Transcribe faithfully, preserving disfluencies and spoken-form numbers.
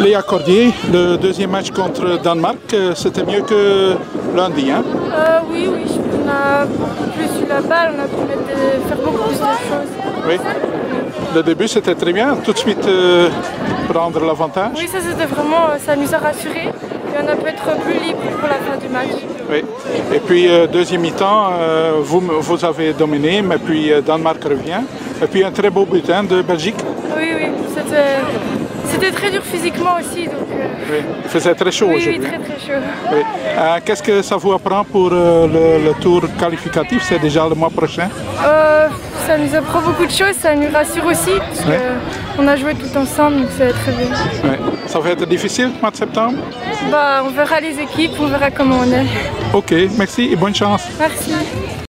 Léa Cordier, le deuxième match contre Danemark, c'était mieux que lundi, hein? euh, Oui, oui, on a beaucoup plus eu la balle, on a pu mettre des, faire beaucoup plus de choses. Oui. Le début c'était très bien, tout de suite euh, prendre l'avantage. Oui, ça c'était vraiment, ça nous a rassurés et on a pu être plus libre pour la fin du match. Oui. Et puis euh, deuxième mi-temps, euh, vous, vous avez dominé, mais puis euh, Danemark revient. Et puis un très beau butin de Belgique. Oui, oui, c'était... C'était très dur physiquement aussi, donc... Euh... Oui, il faisait très chaud oui, aujourd'hui. Oui, très très chaud. Oui. Euh, Qu'est-ce que ça vous apprend pour euh, le, le tour qualificatif? C'est déjà le mois prochain. euh, Ça nous apprend beaucoup de choses, ça nous rassure aussi, parce oui. qu'on a joué tout ensemble, donc c'est très bien. Oui. Ça va être difficile le mois de septembre? Bah, on verra les équipes, on verra comment on est. Ok, merci et bonne chance. Merci.